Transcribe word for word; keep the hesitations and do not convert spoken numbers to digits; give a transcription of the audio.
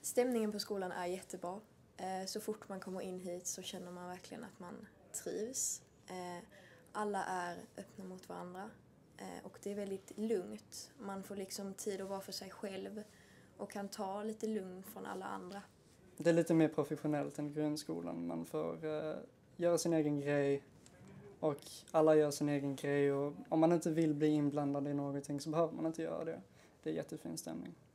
Stämningen på skolan är jättebra. Eh, så fort man kommer in hit så känner man verkligen att man trivs. Eh, alla är öppna mot varandra. Eh, och det är väldigt lugnt. Man får liksom tid att vara för sig själv och kan ta lite lugn från alla andra. Det är lite mer professionellt än grundskolan. Man får uh, göra sin egen grej och alla gör sin egen grej. Och om man inte vill bli inblandad i någonting så behöver man inte göra det. Det är jättefin stämning.